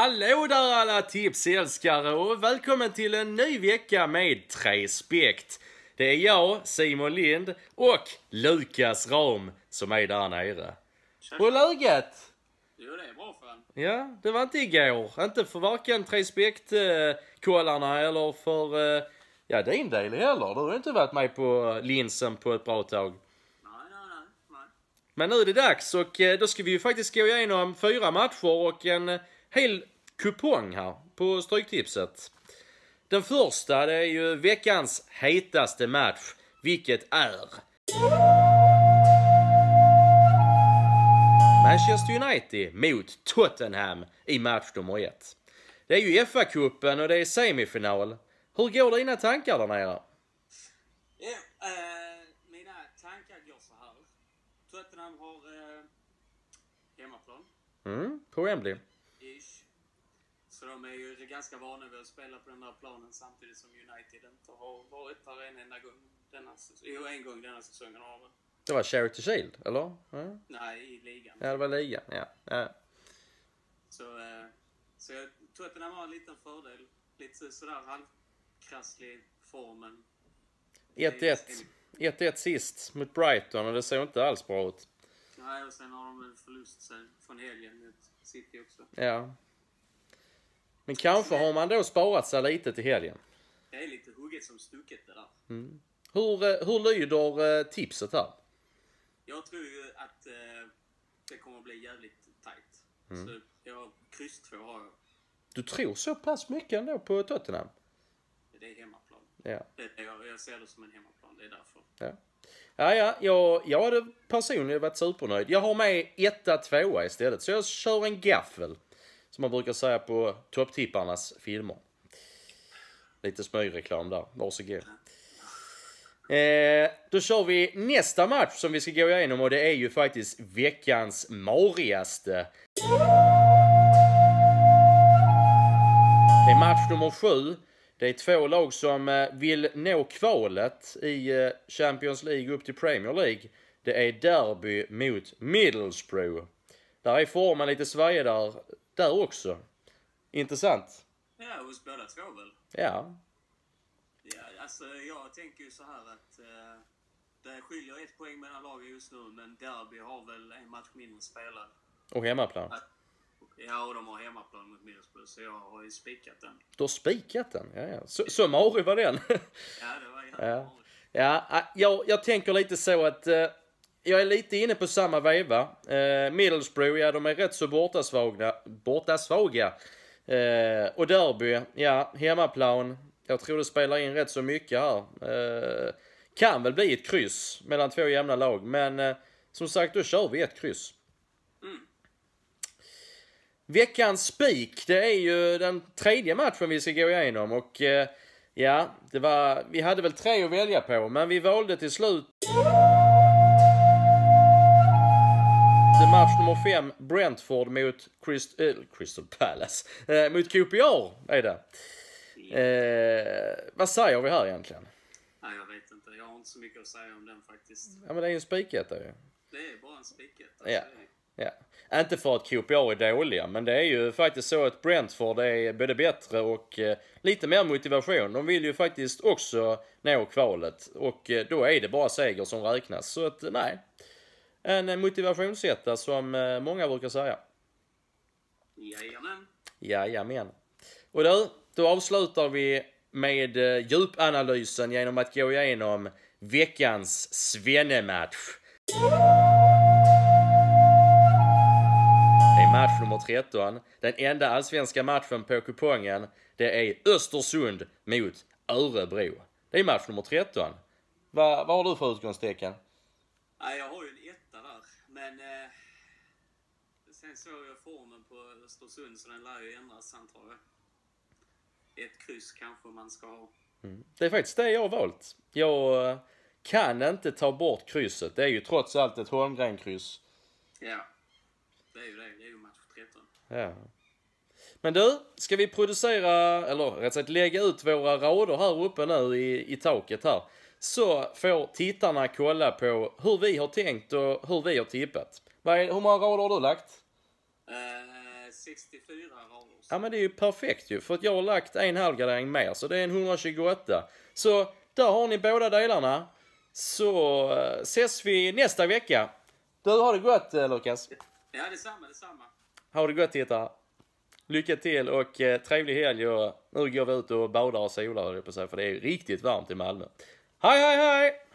Hallå där alla tipsälskare och välkommen till en ny vecka med Trespekt. Det är jag, Simon Lind och Lukas Ram som är där nere. Hur är läget? Jo, det är bra fan. Ja, det var inte igår. Inte för varken Trespekt-kollarna eller för din del heller. Du har inte varit med på linsen på ett bra tag. Nej. Men nu är det dags och då ska vi ju faktiskt gå igenom 4 matcher och en hel kupong här på Stryktipset. Den första, det är ju veckans hetaste match, vilket är Manchester United mot Tottenham i match nummer 1. Det är ju FA-cupen och det är semifinal. Hur går dina tankar där nere? Mina tankar går så här. Tottenham har hemmaplan. På Wembley. Ish. Så de är ju ganska vana vid att spela på den där planen samtidigt som United inte har varit där en enda gång en gång denna säsongen har väl. Det var Charity Shield, eller? Ja. Nej, i ligan. Ja, det var ligan, ja. Så Tottenham har en liten fördel. Lite sådär halvkrasslig formen. 1-1 sist mot Brighton och det ser inte alls bra ut. Nej, och sen har de väl förlust sig från helgen mot City också. Ja. Men kanske har man då sparat sig lite till helgen. Det är lite hugget som stucket det där. Hur lyder tipset här? Jag tror ju att det kommer att bli jävligt tajt. Så kryss 2 har jag. Du tror så pass mycket ändå på Tottenham? Det är hemmaplan. Ja. Jag ser det som en hemmaplan, det är därför. Jag hade personligen varit supernöjd. Jag har med 1-2 istället. Så jag kör en gaffel. Som man brukar säga på topptipparnas filmer. Lite smygreklam där. Varsågod. Då kör vi nästa match som vi ska gå igenom. Och det är ju faktiskt veckans marigaste. Det är match nummer 7. Det är 2 lag som vill nå kvalet i Champions League upp till Premier League. Det är Derby mot Middlesbrough. Där är formen lite svajig där också. Intressant. Ja, hos båda två väl? Ja. Ja, alltså jag tänker ju så här att det skiljer 1 poäng mellan lagen just nu, men Derby har väl en match mindre spelad. Och hemmaplan. Ja, och de har hemmaplan mot Middlesbrough, så jag har ju spikat den. Du har spikat den? Ja. Så marig var den. Ja, det var jävligt jag tänker lite så att jag är lite inne på samma veva. Middlesbrough, ja, de är rätt så bortasvaga. Och Derby, ja, hemmaplan. Jag tror det spelar in rätt så mycket här. Kan väl bli ett kryss mellan 2 jämna lag. Men som sagt, då kör vi ett kryss. Veckans spik, det är ju den 3:e matchen vi ska gå igenom. Och vi hade väl 3 att välja på. Men vi valde till slut match nummer 5, Brentford mot Crystal Palace. Mot QPR är det. Vad säger vi här egentligen? Nej, jag vet inte. Jag har inte så mycket att säga om den faktiskt. Ja, men det är ju en spiketta ju. Det är bara en spiketta. Ja. Inte för att QPR är dåliga, men det är ju faktiskt så att Brentford är både bättre och lite mer motivation. De vill ju faktiskt också nå kvalet och då är det bara seger som räknas. Så att nej, en motivationssätta som många brukar säga. Jajamän. Och då avslutar vi med djupanalysen genom att gå igenom veckans svennematch. Det är match nummer 13. Den enda allsvenska matchen på kupongen. Det är Östersund mot Örebro. Det är match nummer 13. Vad har du för utgångstecken? Nej, jag har ju en 1 där. Men sen såg jag formen på Östersund, så den lär ju ändras sen, tror jag. Ett kryss kanske man ska ha. Det är faktiskt det jag har valt. Jag kan inte ta bort krysset. Det är ju trots allt ett Holmgren-kryss. Ja, det är ju det. Det är ju match 13. Ja. Men du, ska vi producera, eller rätt sagt lägga ut våra rader här uppe nu i taket här. Så får tittarna kolla på hur vi har tänkt och hur vi har tippat. Hur många rader har du lagt? 64 raders. Ja, men det är ju perfekt ju. För att jag har lagt 1,5 gradering mer. Så det är en 128. Så där har ni båda delarna. Så ses vi nästa vecka. Du, har det gott, Lukas. Ja, detsamma. Ha det gott, tittare. Lycka till och trevlig helg. Och nu går vi ut och badar och solar, för det är riktigt varmt i Malmö. Hej, hej, hej!